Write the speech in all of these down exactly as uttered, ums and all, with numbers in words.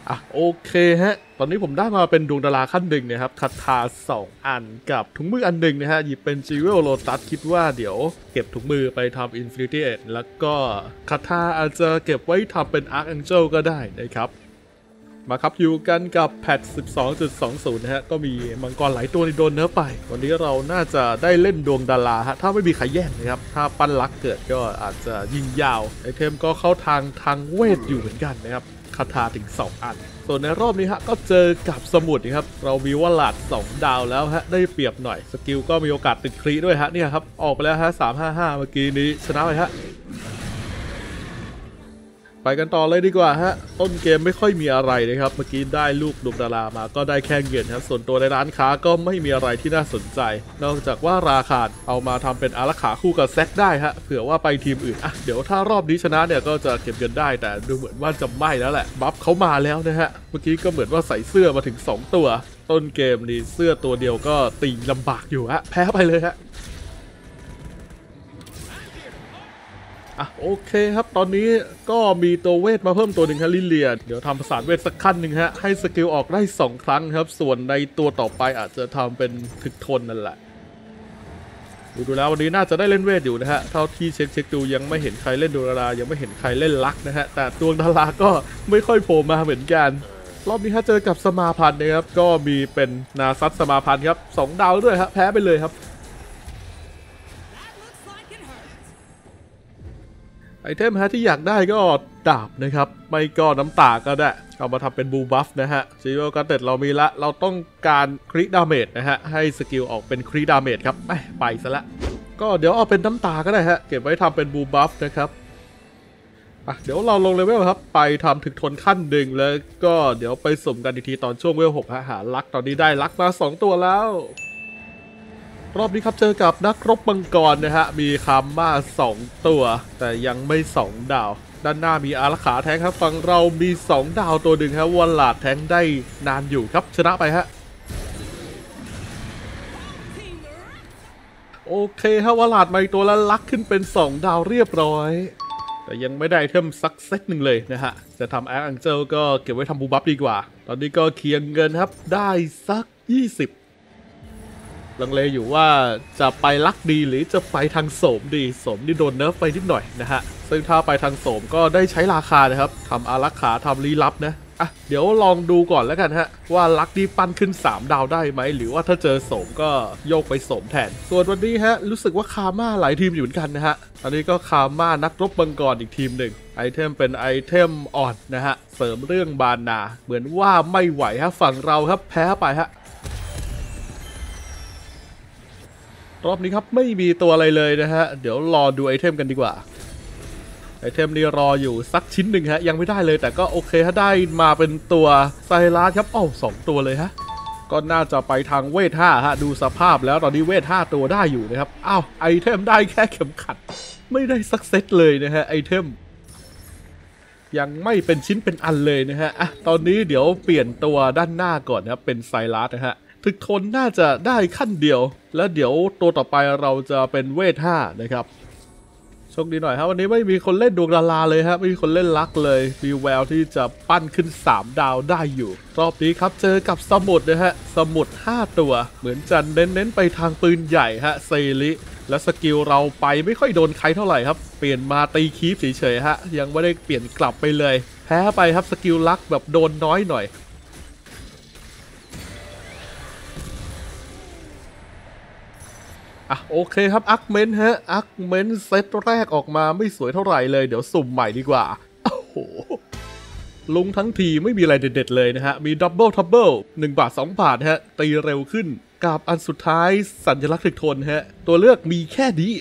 อ่ะโอเคฮะตอนนี้ผมได้มาเป็นดวงดาราขั้นหนึ่งนะครับคาถาสองอันกับถุงมืออันหนึ่งนะฮะหยิบเป็นจิเวลโลตัสคิดว่าเดี๋ยวเก็บถุงมือไปทำอินฟินิตี้เอ็ดแล้วก็คาถาอาจจะเก็บไว้ทำเป็นอาร์คแองเจิลก็ได้นะครับมาครับอยู่กันกับแพท สิบสองจุดสองศูนย์ นะฮะก็มีมังกรหลายตัวที่โดนเนื้อไปวันนี้เราน่าจะได้เล่นดวงดาราฮะถ้าไม่มีใครแย่งนะครับถ้าปั้นลักเกิดก็อาจจะยิงยาวไอเทมก็เข้าทางทางเวทอยู่เหมือนกันนะครับคาถาถึงสองอันส่วนในรอบนี้ฮะก็เจอกับสมุดนะครับเรามีวลาดสองดาวแล้วฮะได้เปรียบหน่อยสกิลก็มีโอกาสติดครีด้วยฮะเนี่ยครับออกไปแล้วฮะสามห้าห้าเมื่อกี้นี้ชนะไปฮะไปกันต่อเลยดีกว่าฮะต้นเกมไม่ค่อยมีอะไรนะครับเมื่อกี้ได้ลูกดวงดารามาก็ได้แค่เงินครับส่วนตัวในร้านค้าก็ไม่มีอะไรที่น่าสนใจนอกจากว่าราคาเอามาทำเป็นอารักขาคู่กับแซกได้ฮะเผื่อว่าไปทีมอื่นอ่ะเดี๋ยวถ้ารอบนี้ชนะเนี่ยก็จะเก็บเงินได้แต่ดูเหมือนว่าจะไม่แล้วแหละบัฟเขามาแล้วนะฮะเมื่อกี้ก็เหมือนว่าใส่เสื้อมาถึงสองตัวต้นเกมนี่เสื้อตัวเดียวก็ตีลำบากอยู่ฮะแพ้ไปเลยฮะอ่ะโอเคครับตอนนี้ก็มีตัวเวทมาเพิ่มตัวหนึ่งฮะลิเลียเดี๋ยวทำประสานเวทสักขั้นหนึ่งฮะให้สกิลออกได้สองครั้งครับส่วนในตัวต่อไปอาจจะทำเป็นถึกทนนั่นแหละดูดูแล้ววันนี้น่าจะได้เล่นเวทอยู่นะฮะเท่าที่เช็คเช็คดูยังไม่เห็นใครเล่นดวงดารายังไม่เห็นใครเล่นลักนะฮะแต่ดวงดาราก็ไม่ค่อยโผล่มาเหมือนกันรอบนี้ฮะเจอกับสมาพันธ์นะครับก็มีเป็นนาซัตสมาพันธ์ครับสองดาวด้วยฮะแพ้ไปเลยครับไอเทมฮะที่อยากได้ก็ดาบนะครับไม่ก็น้ำตาก็ได้เอามาทำเป็นบูบัฟนะฮะซีโร่การ์เต็ดเรามีละเราต้องการคริดาเมจนะฮะให้สกิลออกเป็นคริดาเมจครับไปไปซะละก็เดี๋ยวเอาเป็นน้ำตาก็ได้ฮะเก็บไว้ทำเป็นบูบัฟนะครับอ่ะเดี๋ยวเราลงเลเวลครับไปทำถึกทนขั้นหนึ่งแล้วก็เดี๋ยวไปสุ่มกันอีกทีตอนช่วงเวลหกฮะหาลักตอนนี้ได้ลักมาสองตัวแล้วรอบนี้ครับเจอกับนักรบมังกรนะฮะมีคำมาสองตัวแต่ยังไม่สองดาวด้านหน้ามีอารักขาแทงครับฝั่งเรามีสองดาวตัวหนึ่งครับวอลลาดแทงได้นานอยู่ครับชนะไปฮะโอเคฮะวอลลาดมาอีกตัวแล้วลักขึ้นเป็นสองดาวเรียบร้อยแต่ยังไม่ได้เทมสักเซตหนึ่งเลยนะฮะจะทำแอคแองเจิลก็เก็บไว้ทำบูบัฟดีกว่าตอนนี้ก็เคียงเงินครับได้สักยี่สิบลังเลอยู่ว่าจะไปลักดีหรือจะไปทางโสมดีโสมนี่โดนเนิร์ฟไปนิดหน่อยนะฮะซึ่งถ้าไปทางโสมก็ได้ใช้ราคานะครับทำอารักขาทำลี้ลับนะอ่ะเดี๋ยวลองดูก่อนแล้วกันฮะว่าลักดีปั้นขึ้นสามดาวได้ไหมหรือว่าถ้าเจอโสมก็โยกไปโสมแทนส่วนวันนี้ฮะรู้สึกว่าคาม่าหลายทีมอยู่เหมือนกันนะฮะอันนี้ก็คาม่านักรบมังกรอีกทีมหนึ่งไอเทมเป็นไอเทมอ่อนนะฮะเสริมเรื่องบานนาเหมือนว่าไม่ไหวฮะฝั่งเราครับแพ้ไปฮะรอบนี้ครับไม่มีตัวอะไรเลยนะฮะเดี๋ยวรอดูไอเทมกันดีกว่าไอเทมนี้รออยู่สักชิ้นหนึ่งฮะยังไม่ได้เลยแต่ก็โอเคถ้าได้มาเป็นตัวไซรัสครับอ้าวสองตัวเลยฮะก็น่าจะไปทางเวทห้าฮะดูสภาพแล้วตอนนี้เวทห้าตัวได้อยู่นะครับอ้าวไอเทมได้แค่เข็มขัดไม่ได้สักเซตเลยนะฮะไอเทมยังไม่เป็นชิ้นเป็นอันเลยนะฮะอ่ะตอนนี้เดี๋ยวเปลี่ยนตัวด้านหน้าก่อนนะครับเป็นไซรัสนะฮะถึกทนน่าจะได้ขั้นเดียวแล้วเดี๋ยวตัวต่อไปเราจะเป็นเวทห้านะครับโชคดีหน่อยครับวันนี้ไม่มีคนเล่นดวงดาราเลยฮะไม่มีคนเล่นลักเลยมีแววที่จะปั้นขึ้นสามดาวได้อยู่รอบนี้ครับเจอกับสมุดนะฮะสมุดห้าตัวเหมือนจะเน้นๆไปทางปืนใหญ่ฮะเซริและสกิลเราไปไม่ค่อยโดนใครเท่าไหร่ครับเปลี่ยนมาตีคีฟเฉยๆฮะยังไม่ได้เปลี่ยนกลับไปเลยแพ้ไปครับสกิลลักแบบโดนน้อยหน่อยอ่ะโอเคครับอักเมนฮะอักเมนเซตแรกออกมาไม่สวยเท่าไหร่เลยเดี๋ยวสุ่มใหม่ดีกว่าโอ้โหลุงทั้งทีไม่มีอะไรเด็ดๆเลยนะฮะมีดับเบิลทับเบิลหนึ่งบาทสองบาทฮะตีเร็วขึ้นกับอันสุดท้ายสัญลักษณ์ถึกทนฮะตัวเลือกมีแค่นี้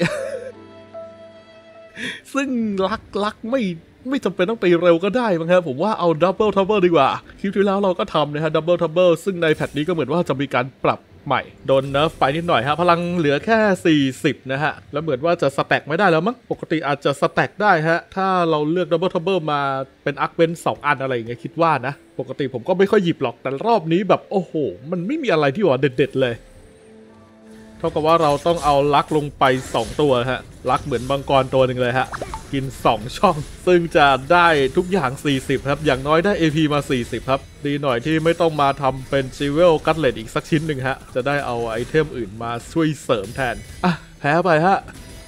ซึ่งลักลักไม่ไม่จำเป็นต้องตีเร็วก็ได้มั้งครับผมว่าเอาดับเบิลทับเบิลดีกว่าคลิปที่แล้วเราก็ทำนะฮะดับเบิลทับเบิลซึ่งในแพทนี้ก็เหมือนว่าจะมีการปรับใหม่โดนเนิร์ฟไปนิดหน่อยฮะพลังเหลือแค่สี่สิบนะฮะแล้วเหมือนว่าจะสแต็กไม่ได้แล้วมั้งปกติอาจจะสแต็กได้ฮะถ้าเราเลือกดับเบิลทับเบิลมาเป็นอาร์คเวนสองอันอะไรอย่างเงี้ยคิดว่านะปกติผมก็ไม่ค่อยหยิบหรอกแต่รอบนี้แบบโอ้โหมันไม่มีอะไรที่ว่าเด็ดๆเลยเท่ากับว่าเราต้องเอาลักลงไปสองตัวฮะลักเหมือนมังกรตัวหนึ่งเลยฮะกินสองช่องซึ่งจะได้ทุกอย่างสี่สิบครับอย่างน้อยได้ เอ พี มาสี่สิบครับดีหน่อยที่ไม่ต้องมาทำเป็นจิเวลกัตเลตอีกสักชิ้นหนึ่งฮะจะได้เอาไอเทมอื่นมาช่วยเสริมแทนอ่ะแพ้ไปฮะ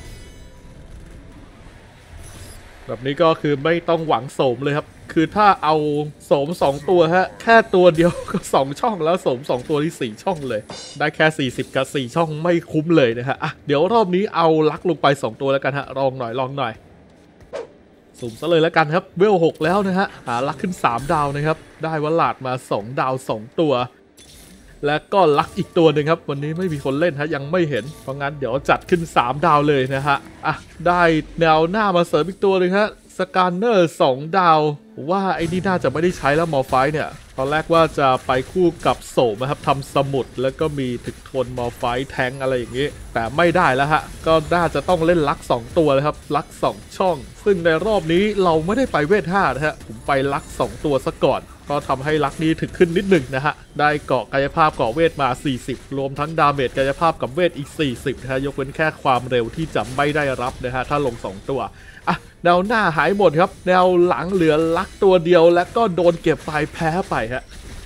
แบบนี้ก็คือไม่ต้องหวังโสมเลยครับคือถ้าเอาโสมสองตัวฮะแค่ตัวเดียวก็สองช่องแล้วโสมสองตัวที่สี่ช่องเลยได้แค่สี่สิบกับสี่ช่องไม่คุ้มเลยนะฮะอ่ะเดี๋ยวรอบนี้เอาลักลงไปสองตัวแล้วกันฮะลองหน่อยลองหน่อยสุ่มซะเลยแล้วกันครับเวลหกแล้วนะฮะหาลักขึ้นสามดาวนะครับได้วัลลาดมาสองดาวสองตัวและก็ลักอีกตัวหนึ่งครับวันนี้ไม่มีคนเล่นฮะยังไม่เห็นเพราะงั้นเดี๋ยวจัดขึ้นสามดาวเลยนะฮะอ่ะได้แนวหน้ามาเสริมอีกตัวหนึ่งฮะสแกนเนอร์สองดาวว่าไอ้นี่น่าจะไม่ได้ใช้แล้วมอร์ไฟเนี่ยตอนแรกว่าจะไปคู่กับโสมนะครับทำสมุดแล้วก็มีถึกทนมอร์ไฟแทงอะไรอย่างนี้แต่ไม่ได้แล้วฮะก็น่าจะต้องเล่นลักสองตัวเลยครับลักสองช่องซึ่งในรอบนี้เราไม่ได้ไปเวทห้านะฮะผมไปลักสองตัวซะก่อนก็ทำให้ลักนี้ถึกขึ้นนิดหนึ่งนะฮะได้เกาะกายภาพเกาะเวทมาสี่สิบรวมทั้งดาเมจกายภาพกับเวทอีกสี่สิบนะฮะยกเว้นแค่ความเร็วที่จะไม่ได้รับนะฮะถ้าลงสองตัวอ่ะแนวหน้าหายหมดครับแนวหลังเหลือลักตัวเดียวและก็โดนเก็บไปแพ้ไปฮะ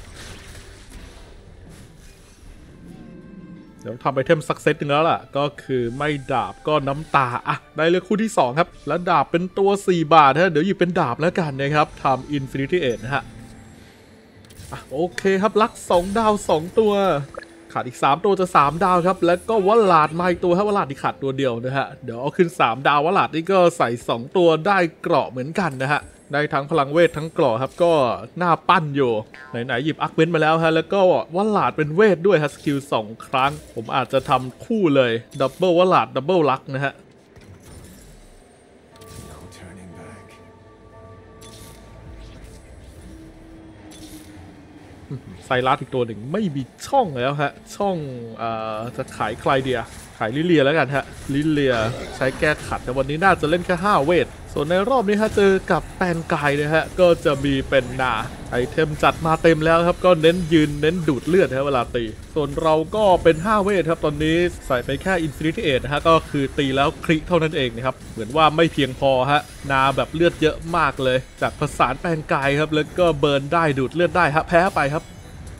เดี๋ยวทำไอเทมสักเซตนึงแล้วล่ะก็คือไม่ดาบก็น้ำตาอ่ะได้เลือกคู่ที่สองครับแล้วดาบเป็นตัวสี่บาทฮะเดี๋ยวหยิบเป็นดาบแล้วกันนะครับทำ Infinity Edge นะฮะอ่ะโอเคครับลักสองดาวสองตัวขาดอีกสามตัวจะสามดาวครับแล้วก็วัลลาดมาอีกตัวครับวัลลาดที่ขาดตัวเดียวนะฮะเดี๋ยวเอาขึ้นสามดาววัลลาดนี่ก็ใส่สองตัวได้เกราะเหมือนกันนะฮะได้ทั้งพลังเวททั้งเกราะครับก็หน้าปั้นอยู่ไหนๆหยิบอาร์คเวนมาแล้วฮะแล้วก็วัลลาดเป็นเวทด้วยฮะสกิลสองครั้งผมอาจจะทำคู่เลยดับเบิลวัลลาดดับเบิลลักนะฮะไซรัสอีกตัวหนึ่งไม่มีช่องแล้วฮะช่องอ่าจะขายใครเดียขายลิเลียแล้วกันฮะลิเลียใช้แก้ขัดแต่วันนี้น่าจะเล่นแค่ห้าเวทส่วนในรอบนี้ฮะเจอกับแปนกายนะฮะก็จะมีเป็นนาไอเทมจัดมาเต็มแล้วครับก็เน้นยืนเน้นดูดเลือดฮะเวลาตีส่วนเราก็เป็นห้าเวทครับตอนนี้ใส่ไปแค่ Infinity Edge นะฮะก็คือตีแล้วคลิกเท่านั้นเองนะครับเหมือนว่าไม่เพียงพอฮะนาแบบเลือดเยอะมากเลยจากผสานแปนกายครับแล้วก็เบิร์นได้ดูดเลือดได้ฮะแพ้ไปครับ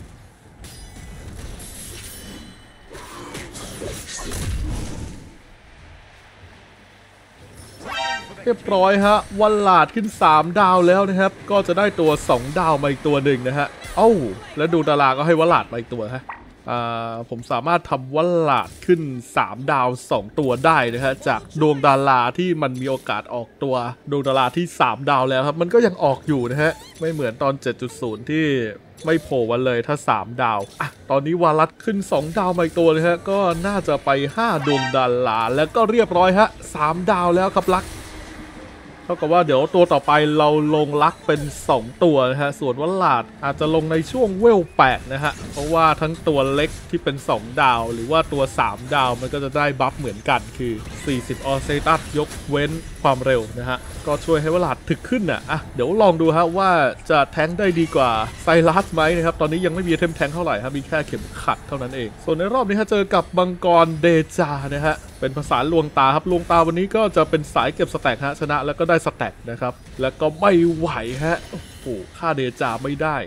เรียบร้อยฮะวัลลาดขึ้นสามดาวแล้วนะครับก็จะได้ตัวสองดาวมาอีกตัวหนึ่งนะฮะเอ้าแล้วดูดาราก็ให้วัลลาดมาอีกตัวฮะอ่าผมสามารถทำวัลลาดขึ้นสามดาวสองตัวได้นะฮะจากดวงดาราที่มันมีโอกาสออกตัวดวงดาราที่สามดาวแล้วครับมันก็ยังออกอยู่นะฮะไม่เหมือนตอน เจ็ดจุดศูนย์ ที่ไม่โผล่วันเลยถ้าสามดาวอ่ะตอนนี้วาลัดขึ้นสองดาวมาอีกตัวเลยฮะก็น่าจะไปห้าดวงดาราแล้วก็เรียบร้อยฮะสามดาวแล้วครับลักเท่ากับว่าเดี๋ยวตัวต่อไปเราลงลักเป็นสองตัวนะฮะส่วนวัลลาดอาจจะลงในช่วงเวลแปดนะฮะเพราะว่าทั้งตัวเล็กที่เป็นสองดาวหรือว่าตัวสามดาวมันก็จะได้บัฟเหมือนกันคือสี่สิบออเซตัสยกเว้นความเร็วนะฮะก็ช่วยให้วัลลาดถึกขึ้นน่ะอ่ะเดี๋ยวลองดูฮะว่าจะแทงได้ดีกว่าไซรัสไหมนะครับตอนนี้ยังไม่มีเทมแทงเท่าไหร่ครับมีแค่เข็มขัดเท่านั้นเองส่วนในรอบนี้ฮะเจอกับมังกรเดจานะฮะเป็นภาษาลวงตาครับลวงตาวันนี้ก็จะเป็นสายเก็บสแต็กฮะชนะแล้วก็ได้สแต็กนะครับแล้วก็ไม่ไหวฮะโอ้โหฆ่าเดจาไม่ได้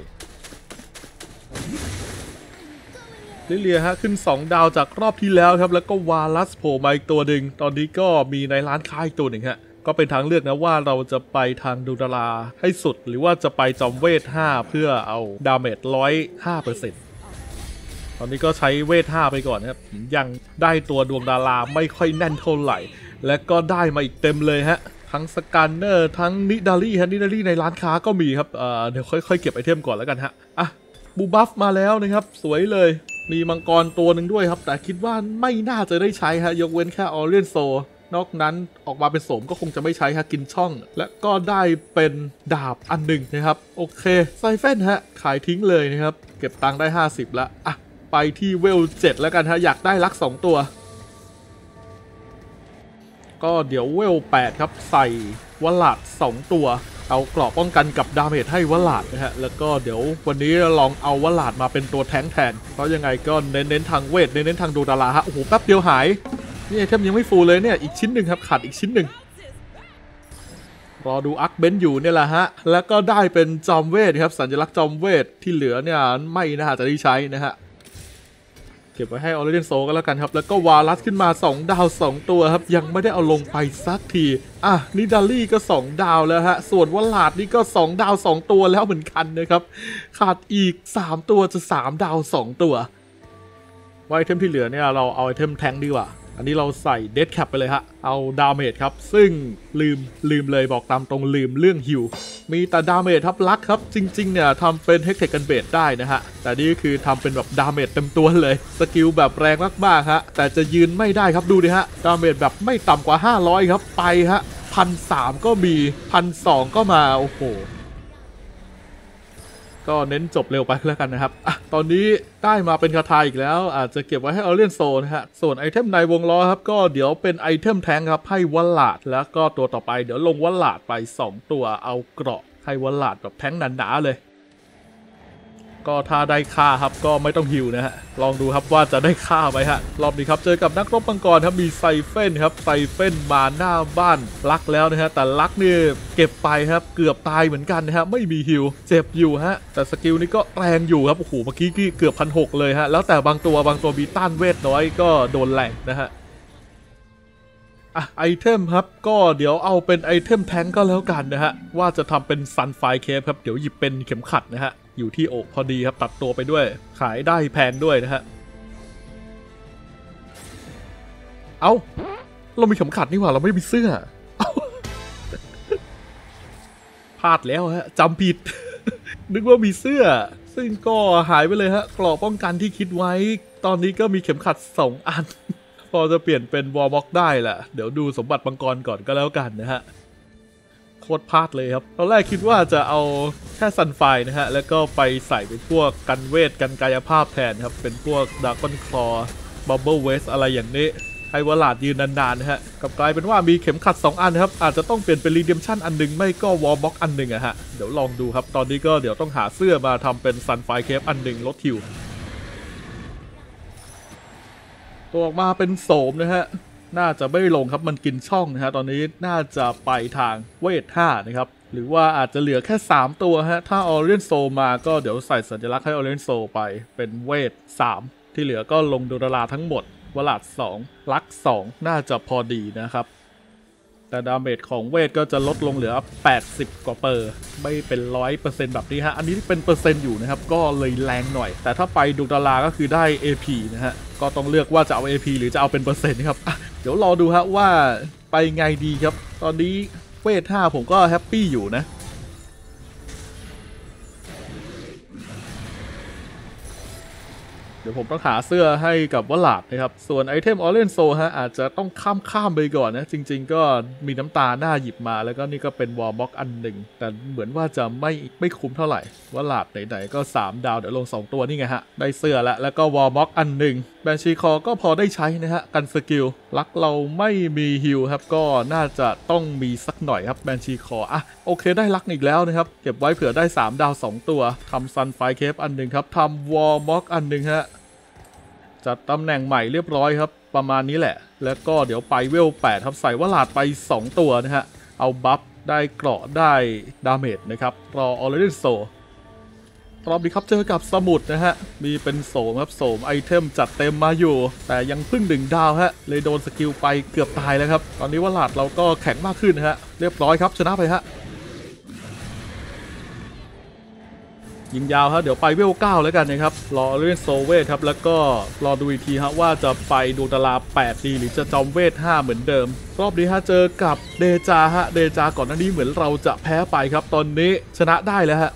ลิเลียฮะขึ้นสองดาวจากรอบที่แล้วครับแล้วก็วาลัสโผล่มาอีกตัวหนึ่งตอนนี้ก็มีในร้านค้าอีกตัวหนึ่งฮะก็เป็นทางเลือกนะว่าเราจะไปทางดูดาราให้สุดหรือว่าจะไปจอมเวทห้าเพื่อเอาดาเมจร้อยห้าเปอร์เซ็นต์ตอนนี้ก็ใช้เวทห้าไปก่อนครับยังได้ตัวดวงดาราไม่ค่อยแน่นเท่าไหร่และก็ได้มาอีกเต็มเลยฮะทั้งสแกนเนอร์ทั้งนิดารี่ฮะนิดารี่ในร้านค้าก็มีครับเอ่อเดี๋ยวค่อยๆเก็บไอเทมก่อนแล้วกันฮะอ่ะบูบัฟมาแล้วนะครับสวยเลยมีมังกรตัวหนึ่งด้วยครับแต่คิดว่าไม่น่าจะได้ใช้ฮะยกเว้นแค่ออเรียนโซนอกนั้นออกมาเป็นโสมก็คงจะไม่ใช้ฮะกินช่องและก็ได้เป็นดาบอันหนึ่งนะครับโอเคไซเฟนฮะขายทิ้งเลยนะครับเก็บตังค์ได้ห้าสิบละอ่ะไปที่เวลเจ็ดแล้วกันฮะอยากได้ลักสองตัวก็เดี๋ยวเวลแปดครับใส่วัลลาดสองตัวเอาเกราะป้องกันกับดาเมจให้วัลลาดนะฮะแล้วก็เดี๋ยววันนี้ลองเอาวัลลาดมาเป็นตัวแทงแทนเพราะยังไงก็เน้นเน้นทางเวทเน้นเน้นทางดูดาราฮะโอ้โหแป๊บเดียวหายนี่ไอเทมยังไม่ฟูลเลยเนี่ยอีกชิ้นหนึ่งครับขาดอีกชิ้นหนึ่งรอดูอักเบนอยู่เนี่ยแหละฮะแล้วก็ได้เป็นจอมเวทครับสัญลักษณ์จอมเวทที่เหลือเนี่ยไม่น่าจะได้ใช้นะฮะเก็บไว้ให้ออริเจนโซก็แล้วกันครับแล้วก็วาลัสขึ้นมาสองดาวสองตัวครับยังไม่ได้เอาลงไปสักทีอ่ะนิดาลี่ก็สองดาวแล้วฮะส่วนวลาดนี่ก็สองดาวสองตัวแล้วเหมือนกันนะครับขาดอีกสามตัวจะสามดาวสองตัวไอเทมที่เหลือเนี่ยเราเอาไอเทมแทงดีกว่าอันนี้เราใส่เดดแคปไปเลยฮะเอาดาเมจครับซึ่งลืมลืมเลยบอกตามตรงลืมเรื่องฮิวมีแต่ดาเมจทับลักครับจริงๆเนี่ยทำเป็นเฮกเทคกันเบดได้นะฮะแต่นี่คือทำเป็นแบบดาเมจเต็มตัวเลยสกิลแบบแรงมากๆฮะแต่จะยืนไม่ได้ครับดูดิฮะดาเมจแบบไม่ต่ำกว่าห้าร้อยครับไปฮะพันสามก็มีพันสองก็มาโอ้โหก็เน้นจบเร็วไปแล้วกันนะครับอ่ะตอนนี้ได้มาเป็นคาถาอีกแล้วอาจจะเก็บไว้ให้ออเรียนโซนะฮะส่วนไอเทมในวงล้อครับก็เดี๋ยวเป็นไอเทมแทงครับให้วัลลาดแล้วก็ตัวต่อไปเดี๋ยวลงวัลลาดไปสองตัวเอาเกราะให้วัลลาดแบบแทงหนาๆเลยก็ถ้าได้ค่าครับก็ไม่ต้องฮิวนะฮะลองดูครับว่าจะได้ค่าไหมฮะรอบนี้ครับเจอกับนักรบมังกรครับมีไซเฟนครับไซเฟนมาหน้าบ้านลักแล้วนะฮะแต่ลักนี่เก็บไปครับเกือบตายเหมือนกันนะฮะไม่มีฮิวเจ็บอยู่ฮะแต่สกิลนี้ก็แรงอยู่ครับโอ้โหเมื่อกี้เกือบพันหกเลยฮะแล้วแต่บางตัวบางตัวมีต้านเวทน้อยก็โดนแรงนะฮะอ่ะไอเทมครับก็เดี๋ยวเอาเป็นไอเทมแทงก็แล้วกันนะฮะว่าจะทำเป็นซันไฟเคปครับเดี๋ยวหยิบเป็นเข็มขัดนะฮะอยู่ที่อกพอดีครับตัดตัวไปด้วยขายได้แพงด้วยนะฮะเอาเรามีเข็มขัดนี่หว่าเราไม่มีเสื้อพลาดแล้วฮะจำผิด นึกว่ามีเสื้อซึ่งก็หายไปเลยฮะกรอบป้องกันที่คิดไว้ตอนนี้ก็มีเข็มขัดสองอัน พอจะเปลี่ยนเป็นวอลบ็อกได้แหละเดี๋ยวดูสมบัติมังกรก่อนก็แล้วกันนะฮะโคตรพลาดเลยครับตอนแรกคิดว่าจะเอาแค่ซันไฟนะฮะแล้วก็ไปใส่เป็นพวกกันเวทกันกายภาพแทนครับเป็นพวกดราก้อนคลอบับเบิลเวสอะไรอย่างนี้ให้วลาดยืนนานๆนะฮะกลับกลายเป็นว่ามีเข็มขัดสองอันครับอาจจะต้องเปลี่ยนเป็นรีเดมชั่นอันหนึ่งไม่ก็วอลบ็อกอันหนึ่งอะฮะเดี๋ยวลองดูครับตอนนี้ก็เดี๋ยวต้องหาเสื้อมาทำเป็นซันไฟเคปอันหนึ่งลดทิวตัวออกมาเป็นโสมนะฮะน่าจะไม่ลงครับมันกินช่องนะฮะตอนนี้น่าจะไปทางเวทห้านะครับหรือว่าอาจจะเหลือแค่สามตัวฮะถ้าออเรียนโซมาก็เดี๋ยวใส่สัญลักษณ์ให้ออเรียนโซไปเป็นเวทสามที่เหลือก็ลงดูดาราทั้งหมดวลาดสองลักสองน่าจะพอดีนะครับแต่ดาเมจของเวทก็จะลดลงเหลือแปดสิบกว่าเปอร์ไม่เป็น ร้อยเปอร์เซ็นต์ แบบนี้ฮะอันนี้เป็นเปอร์เซ็นต์อยู่นะครับก็เลยแรงหน่อยแต่ถ้าไปดูดาราก็คือได้ เอ พี นะฮะก็ต้องเลือกว่าจะเอา เอ พี หรือจะเอาเป็นเปอร์เซ็นต์ครับเดี๋ยวรอดูฮะว่าไปไงดีครับตอนนี้เวทห้าผมก็แฮปปี้อยู่นะเดี๋ยวผมต้องหาเสื้อให้กับวลาดนะครับส่วนไอเทมออเรนโซฮะอาจจะต้องข้ามข้ามไปก่อนนะจริงๆก็มีน้ำตาหน้าหยิบมาแล้วก็นี่ก็เป็นวอลบ็อกอันหนึ่งแต่เหมือนว่าจะไม่ไม่คุ้มเท่าไหร่วลาดไหนๆก็สามดาวเดี๋ยวลงสองตัวนี่ไงฮะได้เสื้อแล้วแล้วก็วอลบ็อกอันหนึ่งแบนชีคอก็พอได้ใช้นะฮะกันสกิลลักเราไม่มีฮิลครับก็น่าจะต้องมีสักหน่อยครับแบนชีคออ่ะโอเคได้ลักอีกแล้วนะครับเก็บไว้เผื่อได้สามดาวสองตัวทำซันไฟเคปอันหนึ่งครับทำวอลบ็อกอันหนึ่งฮะจัดตำแหน่งใหม่เรียบร้อยครับประมาณนี้แหละแล้วก็เดี๋ยวไปเวลแปดครับใส่วลาดไปสองตัวนะฮะเอาบัฟได้เกราะได้ดาเมจนะครับรอออเรนโซรอบนี้ครับเจอกับสมุดนะฮะมีเป็นโสมครับโสมไอเทมจัดเต็มมาอยู่แต่ยังพึ่งหนึ่งดาวฮะเลยโดนสกิลไปเกือบตายแล้วครับตอนนี้วลาดเราก็แข็งมากขึ้นนะฮะเรียบร้อยครับชนะไปฮะยิงยาวฮะเดี๋ยวไปเวลเก้าแล้วกันนะครับรอเล่นโซเวทครับแล้วก็รอดูอีกทีฮะว่าจะไปดูตารางแปดดีหรือจะจอมเวทห้าเหมือนเดิมรอบนี้ฮะเจอกับเดจาฮะเดจาก่อนหน้านี้เหมือนเราจะแพ้ไปครับตอนนี้ชนะได้แล้วฮะ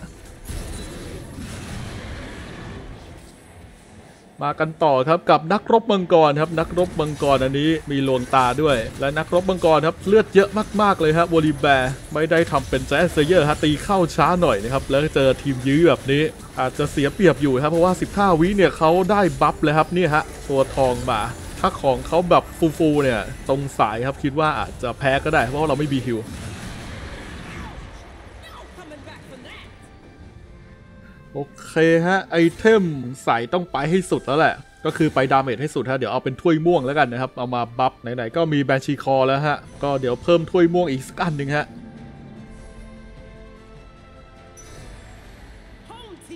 มากันต่อครับกับนักรบมังกรครับนักรบมังกรอันนี้มีโลนตาด้วยและนักรบมังกรครับเลือดเยอะมากๆเลยฮะวอลิแบร์ไม่ได้ทำเป็นแจสเซเยอร์ฮะตีเข้าช้าหน่อยนะครับแล้วเจอทีมยื้อแบบนี้อาจจะเสียเปรียบอยู่ครับเพราะว่าสิบห้าวิเนี่ยเขาได้บัฟเลยครับนี่ฮะตัวทองมาถ้าของเขาแบบฟูๆเนี่ยตรงสายครับคิดว่าอาจจะแพ้ก็ได้เพราะว่าเราไม่มีฮิวโอเคฮะไอเทมใส่ต้องไปให้สุดแล้วแหละก็คือไปดาเมจให้สุดฮะเดี๋ยวเอาเป็นถ้วยม่วงแล้วกันนะครับเอามาบัฟไหนๆก็มีแบนชีคอแล้วฮะก็เดี๋ยวเพิ่มถ้วยม่วงอีกสักอันหนึ่งฮะ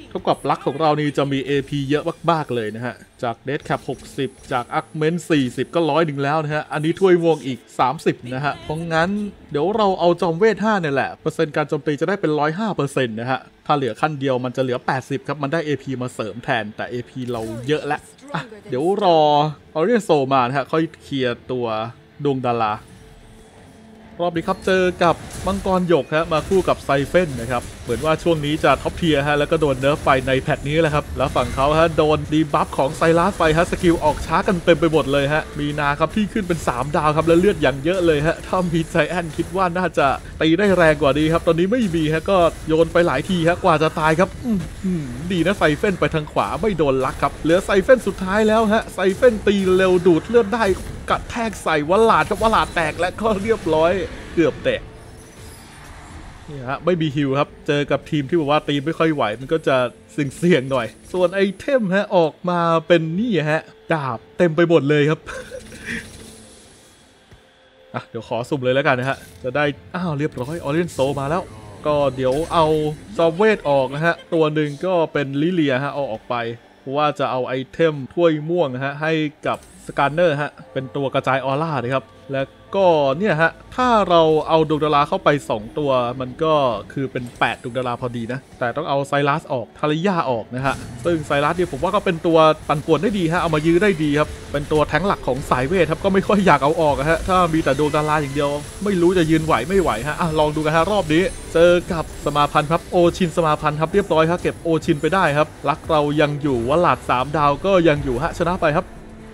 เท่ากับลักของเรานี่จะมี เอ พี เยอะมากๆเลยนะฮะจากเดสแคปหกสิบจากอาร์คเมนต์สี่สิบก็ร้อยหนึ่งแล้วนะฮะอันนี้ถ้วยวงอีกสามสิบนะฮะเพราะงั้นเดี๋ยวเราเอาจอมเวทห้าเนี่ยแหละเปอร์เซ็นต์การโจมตีจะได้เป็น หนึ่งร้อยห้าเปอร์เซ็นต์ นะฮะถ้าเหลือขั้นเดียวมันจะเหลือแปดสิบครับมันได้ เอ พี มาเสริมแทนแต่ เอ พี เราเยอะแล้วอ่ะเดี๋ยวรอเอาเรียนโซมานะฮะค่อยเคลียร์ตัวดวงดารารอบนี้ครับเจอกับมังกรหยกฮะมาคู่กับไซเฟนนะครับเหมือนว่าช่วงนี้จะท็อปเทียร์ฮะแล้วก็โดนเนิร์ฟไปในแพทนี้แหละครับแล้วฝั่งเขาฮะโดนดีบัฟของไซรัสไปฮะสกิลออกช้ากันเต็มไปหมดเลยฮะมีนาครับที่ขึ้นเป็นสามดาวครับแล้วเลือดอย่างเยอะเลยฮะถ้ามีไซแอนคิดว่าน่าจะตีได้แรงกว่านี้ครับตอนนี้ไม่มีฮะก็โยนไปหลายทีฮะกว่าจะตายครับอืมดีนะไซเฟนไปทางขวาไม่โดนลักครับเหลือไซเฟนสุดท้ายแล้วฮะไซเฟนตีเร็วดูดเลือดได้กระแทกใส่วลาดครับวลาดแตกและก็เรียบร้อยเกือบแตกนี่ฮะไม่มีฮิวครับเจอกับทีมที่บอกว่าตีไม่ค่อยไหวมันก็จะเสี่ยงๆหน่อยส่วนไอเทมฮะออกมาเป็นนี่ฮะดาบเต็มไปหมดเลยครับ อ่ะเดี๋ยวขอสุ่มเลยแล้วกันนะฮะจะได้อ้าวเรียบร้อยออเรนโซมาแล้วก็เดี๋ยวเอาซอมเวทออกนะฮะตัวหนึ่งก็เป็นลิเลียฮะเอาออกไปเพราะว่าจะเอาไอเทมถ้วยม่วงฮะให้กับสแกนเนอร์ฮะเป็นตัวกระจายออร่านะครับแล้วก็เนี่ยฮะถ้าเราเอาดวงดาราเข้าไปสองตัวมันก็คือเป็นแปดดวงดาราพอดีนะแต่ต้องเอาไซรัสออกทาริยาออกนะฮะซึ่งไซรัสเนี่ยผมว่าก็เป็นตัวปั่นป่วนได้ดีฮะเอามายื้อได้ดีครับเป็นตัวแทงหลักของสายเวทครับก็ไม่ค่อยอยากเอาออกฮะถ้ามีแต่ดวงดาราอย่างเดียวไม่รู้จะยืนไหวไม่ไหวฮะอ่ะลองดูกันฮะรอบนี้เจอกับสมาพันธ์ครับโอชินสมาพันธ์ครับเรียบร้อยครับเก็บโอชินไปได้ครับลักเรายังอยู่วลาดสามดาวก็ยังอยู่ฮะชนะไปครับ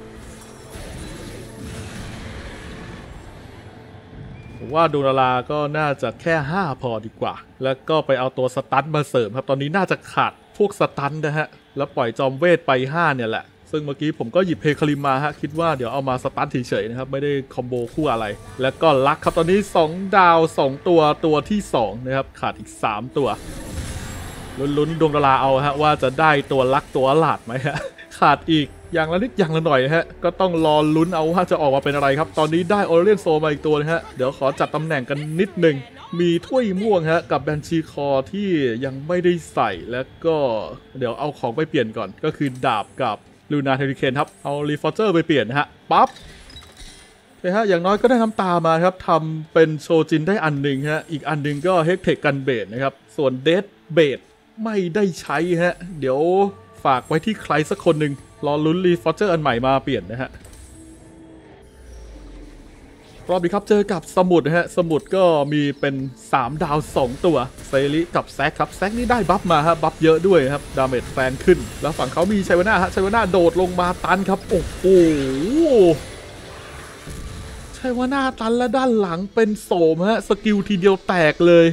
ว่าดวงดาราก็น่าจะแค่ห้าพอดีกว่าแล้วก็ไปเอาตัวสตันมาเสริมครับตอนนี้น่าจะขาดพวกสตันนะฮะแล้วปล่อยจอมเวทไปห้าเนี่ยแหละซึ่งเมื่อกี้ผมก็หยิบเพคาริมมาฮะคิดว่าเดี๋ยวเอามาสตันเฉยๆนะครับไม่ได้คอมโบคู่อะไรแล้วก็ลักครับตอนนี้สองดาวสองตัวตัวที่สองนะครับขาดอีกสามตัวลุ้นๆดวงดาราเอาฮะว่าจะได้ตัวลักตัวหลาดไหมฮะขาดอีกอย่างละนิดอย่างละหน่อยฮะก็ต้องรอลุ้นเอาว่าจะออกมาเป็นอะไรครับตอนนี้ได้ออเรนโซมาอีกตัวนะฮะเดี๋ยวขอจัดตำแหน่งกันนิดนึงมีถ้วยม่วงฮะกับแบนชีคอที่ยังไม่ได้ใส่แล้วก็เดี๋ยวเอาของไปเปลี่ยนก่อนก็คือดาบกับลูนาเทริเคนครับเอารีฟอร์เจอร์ไปเปลี่ยนนะฮะปั๊บใช่ฮะอย่างน้อยก็ได้น้ำตามาครับทำเป็นโชจินได้อันหนึ่งฮะอีกอันหนึ่งก็เฮกเทคกันเบดนะครับส่วนเดดเบดไม่ได้ใช้ฮะเดี๋ยวฝากไว้ที่ใครสักคนหนึ่งรอลุ้นรีฟอร์เจอร์อันใหม่มาเปลี่ยนนะฮะรอบนี้ครับเจอกับสมุดนะฮะสมุดก็มีเป็นสามดาวสองตัวเซริกับแซกครับแซกนี่ได้บัฟมาฮะบัฟเยอะด้วยครับดาเมจแฟนขึ้นแล้วฝั่งเขามีชัยวาน่าฮะชัยวาน่าโดดลงมาตันครับโอ้โหชัยวาน่าตันและด้านหลังเป็นโสมฮะสกิลทีเดียวแตกเลย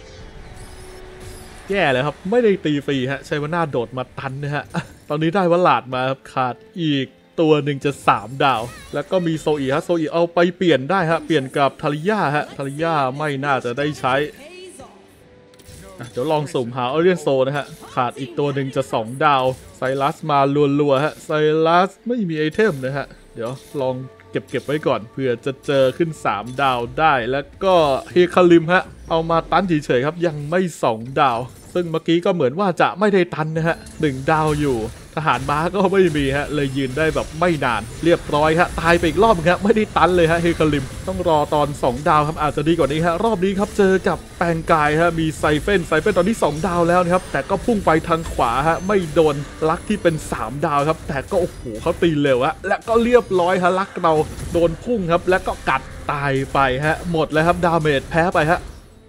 แย่เลยครับไม่ได้ตีฟรีฮะชัยวาน่าโดดมาตันนะฮะตอนนี้ได้วลาดมาครับขาดอีกตัวหนึ่งจะสามดาวแล้วก็มีโซอีฮะโซอีเอาไปเปลี่ยนได้ฮะเปลี่ยนกับทาริยาฮะทาริยาไม่น่าจะได้ใช้เดี๋ยวลองสุ่มหาออเรียนโซนะฮะขาดอีกตัวหนึ่งจะสองดาวไซรัสมาลัวๆฮะไซรัสไม่มีไอเทมนะฮะเดี๋ยวลองเก็บเก็บไว้ก่อนเผื่อจะเจอขึ้นสามดาวได้แล้วก็เฮคาริมฮะเอามาตันเฉยๆครับยังไม่สองดาวซึ่งเมื่อกี้ก็เหมือนว่าจะไม่ได้ตันนะฮะหนึ่งดาวอยู่ทหารม้าก็ไม่มีฮะเลยยืนได้แบบไม่นานเรียบร้อยฮะตายไปอีกรอบนึงฮะไม่ได้ตันเลยฮะเฮคาริมต้องรอตอนสองดาวครับอาจจะดีกว่านี้ฮะรอบนี้ครับเจอกับแปลงกายฮะมีไซเฟนไซเฟนตอนนี้สองดาวแล้วนะครับแต่ก็พุ่งไปทางขวาฮะไม่โดนลักที่เป็นสามดาวครับแต่ก็โอ้โหเขาตีเร็วฮะและก็เรียบร้อยฮะลักเราโดนพุ่งครับและก็กัดตายไปฮะหมดแล้วครับดาเมจแพ้ไปฮะ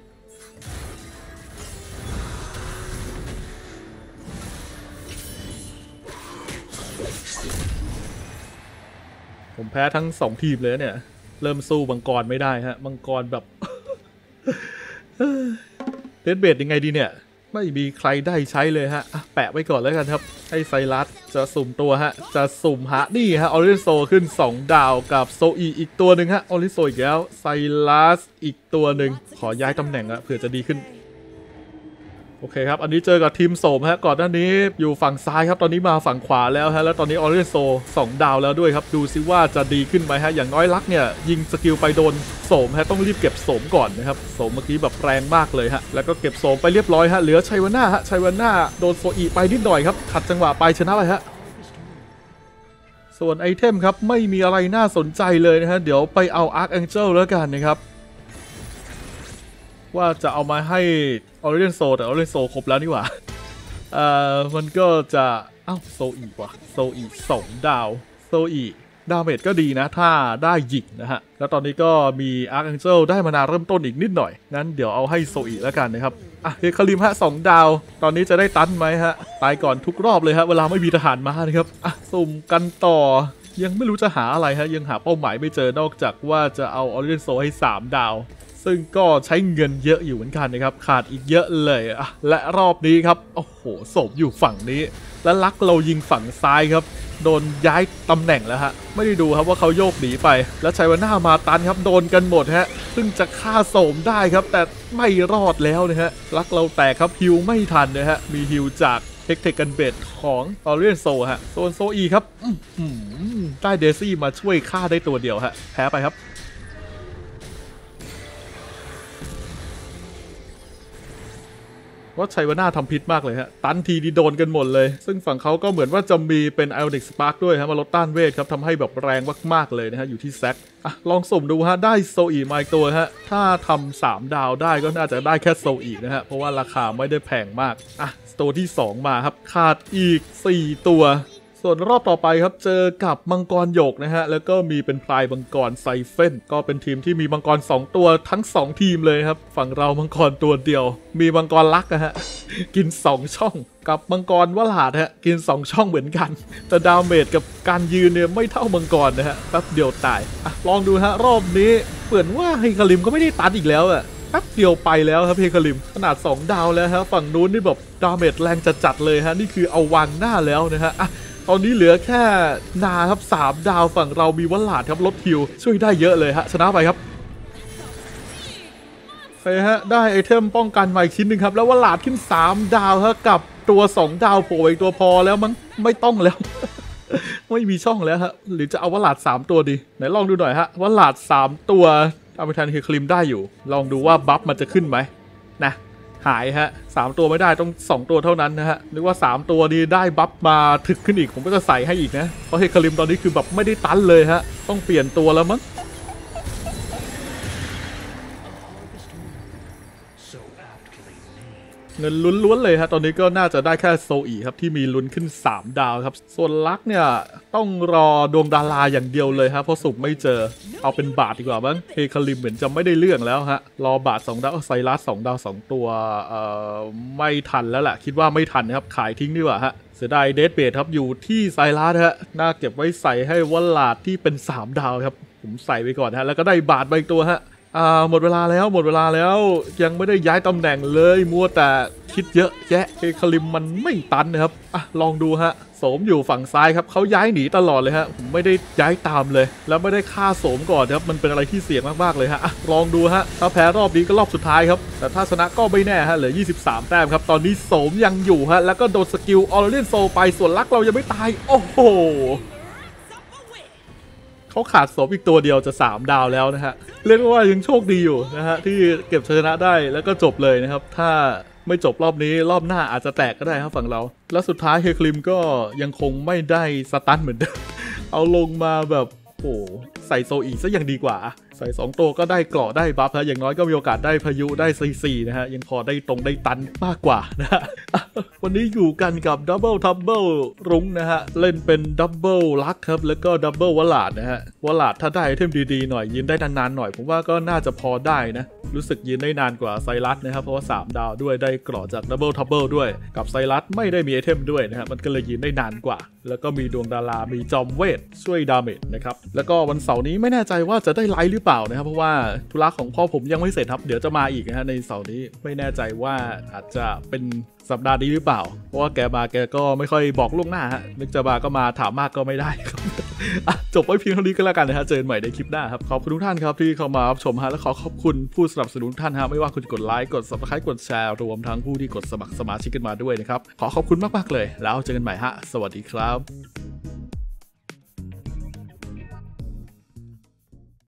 ผมแพ้ทั้งสองทีมเลยเนี่ยเริ่มสู้มังกรไม่ได้ฮะมังกรแบบ เดนเบดยังไงดีเนี่ยไม่มีใครได้ใช้เลยฮะแปะไว้ก่อนแล้วกันครับให้ไซรัสจะสุ่มตัวฮะจะสุ่มหานี่ฮะออริโซขึ้นสองดาวกับโซอีอีกตัวหนึ่งฮะออริโซอีกแล้วไซรัสอีกตัวหนึ่งขอย้ายตำแหน่งอะเผื่อจะดีขึ้นโอเคครับอันนี้เจอกับทีมโสมฮะก่อนหน้านี้อยู่ฝั่งซ้ายครับตอนนี้มาฝั่งขวาแล้วฮะแล้วตอนนี้ออเรนโซสองดาวแล้วด้วยครับดูซิว่าจะดีขึ้นไหมฮะอย่างน้อยลักเนี่ยยิงสกิลไปโดนโสมฮะต้องรีบเก็บโสมก่อนนะครับโสมเมื่อกี้แบบแรงมากเลยฮะแล้วก็เก็บโสมไปเรียบร้อยฮะเหลือชัยวาน่าฮะชัยวาน่าโดนโซอีไปนิดหน่อยครับขัดจังหวะไปชนะไปฮะส่วนไอเทมครับไม่มีอะไรน่าสนใจเลยนะฮะเดี๋ยวไปเอาอาร์คแองเจิลแล้วกันนะครับว่าจะเอามาให้ออเรนโซแต่ออเรนโซครบแล้วนี่หว่าเอ่อมันก็จะเอ้าโซอีกว่ะโซอีสองดาวโซอีดาเมจก็ดีนะถ้าได้หยิกนะฮะแล้วตอนนี้ก็มีอาร์คแองเจิลได้มานาเริ่มต้นอีกนิดหน่อยงั้นเดี๋ยวเอาให้โซอีแล้วกันนะครับอ่ะเฮคาริมฮะสองดาวตอนนี้จะได้ตันไหมฮะตายก่อนทุกรอบเลยฮะเวลาไม่มีทหารมานะครับอ่ะสุ่มกันต่อยังไม่รู้จะหาอะไรฮะยังหาเป้าหมายไม่เจอนอกจากว่าจะเอาออเรนโซให้สามดาวซึ่งก็ใช้เงินเยอะอยู่เหมือนกันนะครับขาดอีกเยอะเลยอ่ะและรอบนี้ครับโอ้โหศพอยู่ฝั่งนี้และลักเรายิงฝั่งซ้ายครับโดนย้ายตำแหน่งแล้วฮะไม่ได้ดูครับว่าเขาโยกหนีไปแล้วชัยวาน่ามาตันครับโดนกันหมดฮะซึ่งจะฆ่าโสมได้ครับแต่ไม่รอดแล้วนะฮะลักเราแตกครับฮิวไม่ทันนะฮะมีฮิวจากเทคเทคกันเบดของออเรนโซฮะโซนโซอีครับได้เดซี่มาช่วยฆ่าได้ตัวเดียวฮะแพ้ไปครับว่าชัยวาน่าทำพิษมากเลยฮะตันทีดีโดนกันหมดเลยซึ่งฝั่งเขาก็เหมือนว่าจะมีเป็นไอออนิกสปาร์กด้วยฮะมาลดต้านเวทครับทำให้แบบแรงมากๆเลยนะฮะอยู่ที่แซกอ่ะลองสุ่มดูฮะได้โซอีมาอีกตัวฮะถ้าทำสามดาวได้ก็น่าจะได้แค่โซอีนะฮะเพราะว่าราคาไม่ได้แพงมากอ่ะตัวที่สองมาครับขาดอีกสี่ตัวส่วนรอบต่อไปครับเจอกับมังกรหยกนะฮะแล้วก็มีเป็นพลายมังกรไซเฟนก็เป็นทีมที่มีมังกรสองตัวทั้งสองทีมเลยครับฝั่งเรามังกรตัวเดียวมีมังกรลักนะฮะกินสองช่องกับมังกรวลาดฮะกินสองช่องเหมือนกันแต่ดาเมจกับการยืนเนี่ยไม่เท่ามังกรนะฮะแป๊บเดียวตายอ่ะลองดูฮะรอบนี้เหมือนว่าเฮคาริมก็ไม่ได้ตัดอีกแล้วอะแป๊บเดียวไปแล้วครับเฮคาริมขนาดสองดาวแล้วฮะฝั่งนู้นนี่แบบดาเมจแรงจัดๆเลยฮะนี่คือเอาวางหน้าแล้วนะฮะตอนนี้เหลือแค่นาครับสามดาวฝั่งเรามีวลาดครับลดฮิวช่วยได้เยอะเลยฮะชนะไปครับไปฮะได้ไอเทมป้องกันมาอีกชิ้นหนึ่งครับแล้ววลาดขึ้นสามดาวฮะกับตัวสองดาวโผล่อีกตัวพอแล้วมั้งไม่ต้องแล้ว ไม่มีช่องแล้วฮะหรือจะเอาวลาดสามตัวดีไหนลองดูหน่อยฮะวลาดสามตัวเอาไปแทนเฮคาริมได้อยู่ลองดูว่าบัฟมันจะขึ้นไหมนะหายฮะสามตัวไม่ได้ต้องสองตัวเท่านั้นนะฮะนึกว่าสามตัวนี้ได้บัฟมาถึกขึ้นอีกผมก็จะใส่ให้อีกนะเพราะเฮคาริมตอนนี้คือแบบไม่ได้ตันเลยฮะต้องเปลี่ยนตัวแล้วมั้งเงินลุ้นล้วนเลยฮะตอนนี้ก็น่าจะได้แค่โซอีครับที่มีลุ้นขึ้นสามดาวครับส่วนลักเนี่ยต้องรอดวงดาราอย่างเดียวเลยครับเพราะสุ่มไม่เจอเอาเป็นบาทดีกว่าบ้างเฮคาริมเหมือนจะไม่ได้เรื่องแล้วฮะรอบาทสองดาวไซรัสสองดาวสองตัวเอ่อไม่ทันแล้วแหละคิดว่าไม่ทันครับขายทิ้งดีกว่าฮะเสียดายเดทเบดครับอยู่ที่ไซรัสฮะน่าเก็บไว้ใส่ให้วลาดที่เป็นสามดาวครับผมใส่ไปก่อนฮะแล้วก็ได้บาทไปอีกตัวฮะอ่าหมดเวลาแล้วหมดเวลาแล้วยังไม่ได้ย้ายตำแหน่งเลยมัวแต่คิดเยอะแยะเฮคาริมมันไม่ตันนะครับอ่ะลองดูฮะโสมอยู่ฝั่งซ้ายครับเขาย้ายหนีตลอดเลยฮะผมไม่ได้ย้ายตามเลยแล้วไม่ได้ฆ่าโสมก่อนครับมันเป็นอะไรที่เสี่ยงมากๆเลยฮะอ่ะลองดูฮะถ้าแพ้รอบนี้ก็รอบสุดท้ายครับแต่ถ้าชนะก็ไม่แน่ฮะเหลือยี่สิบสามแต้มครับตอนนี้โสมยังอยู่ฮะแล้วก็โดนสกิลออเรนโซไปส่วนลักเรายังไม่ตายโอ้โหเขาขาดโสมอีกตัวเดียวจะสามดาวแล้วนะฮะเรียกว่ายังโชคดีอยู่นะฮะที่เก็บชนะได้แล้วก็จบเลยนะครับถ้าไม่จบรอบนี้รอบหน้าอาจจะแตกก็ได้ครับฝั่งเราแล้วสุดท้ายเฮคาริมก็ยังคงไม่ได้สตันเหมือนเดิมเอาลงมาแบบโอ้ใส่โซอีซะยังดีกว่าใส่สองตัวก็ได้เกราะได้บัฟฮะอย่างน้อยก็มีโอกาสได้พายุได้ซีซีนะฮะยังพอได้ตรงได้ตันมากกว่านะฮะวันนี้อยู่กันกับดับเบิลทับเบิลรุ้งนะฮะเล่นเป็นดับเบิลลักครับแล้วก็ดับเบิลวลาดนะฮะวลาดถ้าได้ไอเทมดีๆหน่อยยืนได้นานๆหน่อยผมว่าก็น่าจะพอได้นะรู้สึกยืนได้นานกว่าไซรัสนะครับเพราะว่าสามดาวด้วยได้เกราะจากดับเบิลทับเบิลด้วยกับไซรัสไม่ได้มีไอเทมด้วยนะฮะมันก็เลยยืนได้นานกว่าแล้วก็มีดวงดารามีจอมเวทช่วยดาเมจนะครับแล้วก็วันเสาร์นี้ไม่แน่ใจว่าจะได้ไลฟ์หรือเปล่านะครับเพราะว่าธุระของพ่อผมยังไม่เสร็จครับเดี๋ยวจะมาอีกนะฮะในเสาร์นี้ไม่แน่ใจว่าอาจจะเป็นสัปดาห์นี้หรือเปล่าเพราะว่าแกมาแกก็ไม่ค่อยบอกล่วงหน้าฮะนึกจะมาก็มาถามมากก็ไม่ได้ครับจบไว้เพียงเท่านี้ก็แล้วกันนะฮะเจอกันใหม่ในคลิปหน้าครับขอบคุณทุกท่านครับที่เข้ามารับชมฮะและขอขอบคุณผู้สนับสนุนทุกท่านฮะไม่ว่าคุณจะกดไลค์กด ซับสไครบ์ กดแชร์รวมทั้งผู้ที่กดสมัครสมาชิกกันมาด้วยนะครับขอขอบคุณมากๆเลยแล้วเจอกันใหม่ฮะสวัสดีครับ